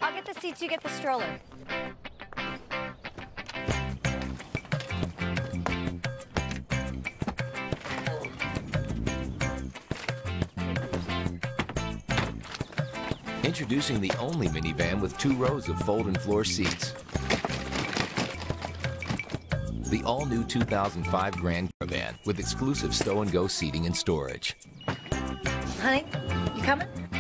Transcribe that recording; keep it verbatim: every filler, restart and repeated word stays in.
I'll get the seats, you get the stroller. Introducing the only minivan with two rows of fold-in floor seats. The all-new two thousand five Grand Caravan with exclusive stow-and-go seating and storage. Honey, you coming?